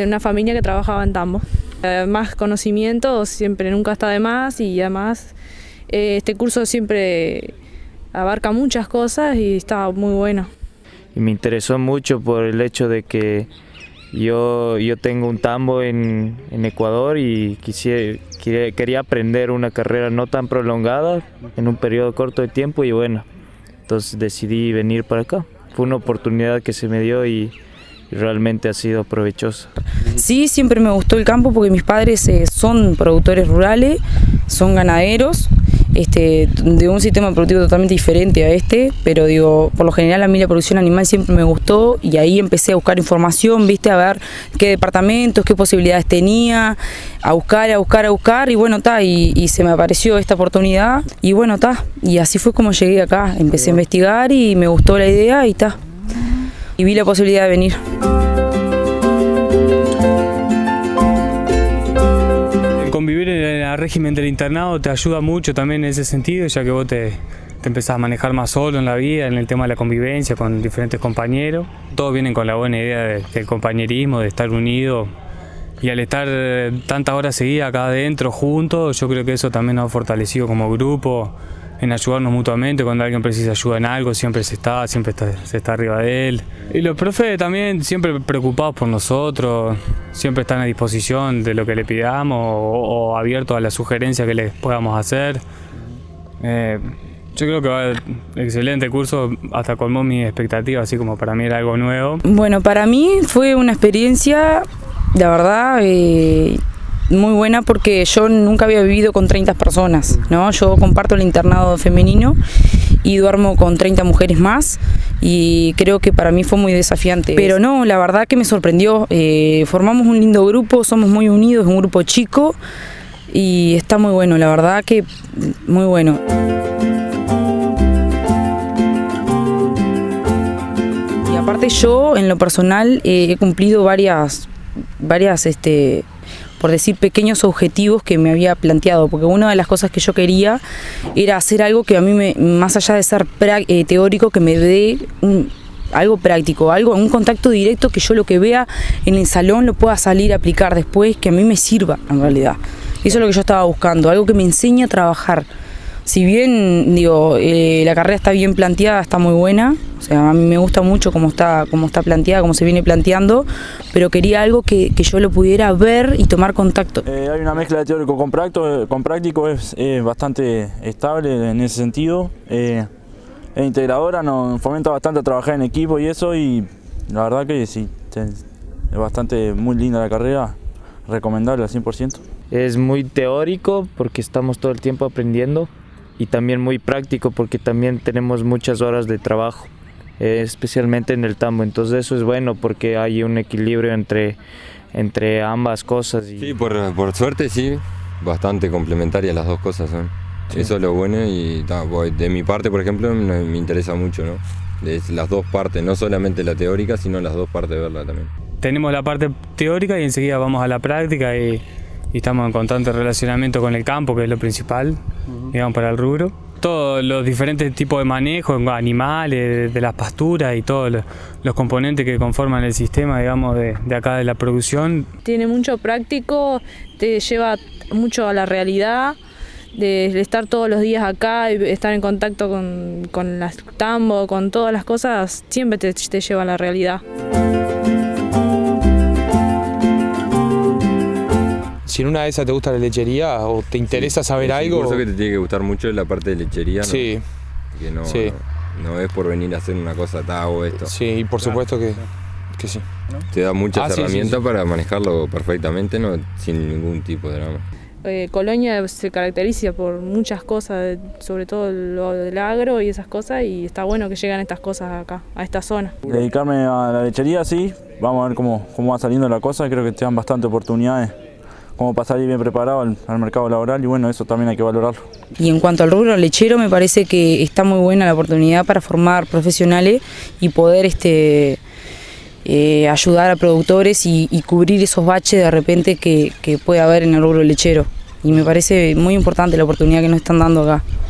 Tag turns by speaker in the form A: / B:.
A: de una familia que trabajaba en tambo. Más conocimiento siempre nunca está de más y además este curso siempre abarca muchas cosas y está muy bueno.
B: Y me interesó mucho por el hecho de que yo tengo un tambo en Ecuador y quería aprender una carrera no tan prolongada en un periodo corto de tiempo y bueno, entonces decidí venir para acá. Fue una oportunidad que se me dio y realmente ha sido provechosa.
C: Sí, siempre me gustó el campo porque mis padres son productores rurales, son ganaderos, de un sistema productivo totalmente diferente a pero digo, por lo general a mí la producción animal siempre me gustó y ahí empecé a buscar información, viste, a ver qué departamentos, qué posibilidades tenía, a buscar y bueno, y se me apareció esta oportunidad y bueno, y así fue como llegué acá, empecé a investigar y me gustó la idea y vi la posibilidad de venir.
D: Convivir en el régimen del internado te ayuda mucho también en ese sentido, ya que vos te empezás a manejar más solo en la vida, en el tema de la convivencia con diferentes compañeros. Todos vienen con la buena idea del compañerismo, de estar unidos. Y al estar tantas horas seguidas acá adentro juntos, yo creo que eso también nos ha fortalecido como grupo, en ayudarnos mutuamente. Cuando alguien precisa ayuda en algo, siempre se está arriba de él. Y los profes también siempre preocupados por nosotros, siempre están a disposición de lo que le pidamos o abiertos a las sugerencias que les podamos hacer. Yo creo que va excelente curso, hasta colmó mis expectativas, así como para mí era algo nuevo.
C: Bueno, para mí fue una experiencia, la verdad, muy buena porque yo nunca había vivido con 30 personas, ¿no? Yo comparto el internado femenino y duermo con 30 mujeres más y creo que para mí fue muy desafiante. Pero no, la verdad que me sorprendió. Formamos un lindo grupo, somos muy unidos, un grupo chico y está muy bueno, la verdad que muy bueno. Y aparte yo, en lo personal, he cumplido varias por decir, pequeños objetivos que me había planteado, porque una de las cosas que yo quería era hacer algo que a mí, más allá de ser teórico, que me dé algo práctico, un contacto directo, que yo lo que vea en el salón lo pueda salir a aplicar después, que a mí me sirva en realidad. Eso es lo que yo estaba buscando, algo que me enseñe a trabajar. Si bien digo, la carrera está bien planteada, está muy buena, o sea, a mí me gusta mucho cómo está planteada, cómo se viene planteando, pero quería algo que yo lo pudiera ver y tomar contacto.
E: Hay una mezcla de teórico con práctico, es bastante estable en ese sentido. Es integradora, nos fomenta bastante a trabajar en equipo y eso, y la verdad que sí, es bastante muy linda la carrera, recomendable al 100%.
B: Es muy teórico porque estamos todo el tiempo aprendiendo. Y también muy práctico porque también tenemos muchas horas de trabajo, especialmente en el tambo. Entonces eso es bueno porque hay un equilibrio entre ambas cosas.
F: Sí, por suerte sí, bastante complementarias las dos cosas son. Sí. Eso es lo bueno y de mi parte, por ejemplo, me interesa mucho, ¿no? Las dos partes, no solamente la teórica, sino las dos partes de verla también.
D: Tenemos la parte teórica y enseguida vamos a la práctica y estamos en constante relacionamiento con el campo, que es lo principal, digamos, para el rubro. Todos los diferentes tipos de manejo, animales, de las pasturas y todos los componentes que conforman el sistema, digamos, de acá de la producción.
A: Tiene mucho práctico, te lleva mucho a la realidad, de estar todos los días acá y estar en contacto con las tambos, con todas las cosas, siempre te lleva a la realidad.
G: Si en una de esas te gusta la lechería o te interesa saber algo...
F: Un curso que te tiene que gustar mucho es la parte de lechería, ¿no?
G: Sí.
F: Que no,
G: sí.
F: No es por venir a hacer una cosa o esto.
G: Sí, y por supuesto que sí.
F: Te da muchas herramientas para manejarlo perfectamente, ¿no? Sin ningún tipo de drama.
A: Colonia se caracteriza por muchas cosas, sobre todo lo del agro y esas cosas, y está bueno que llegan estas cosas acá, a esta zona.
E: Dedicarme a la lechería, sí. Vamos a ver cómo va saliendo la cosa. Creo que te dan bastante oportunidades como para salir bien preparado al mercado laboral y bueno, eso también hay que valorarlo.
C: Y en cuanto al rubro lechero, me parece que está muy buena la oportunidad para formar profesionales y poder ayudar a productores y cubrir esos baches de repente que puede haber en el rubro lechero. Y me parece muy importante la oportunidad que nos están dando acá.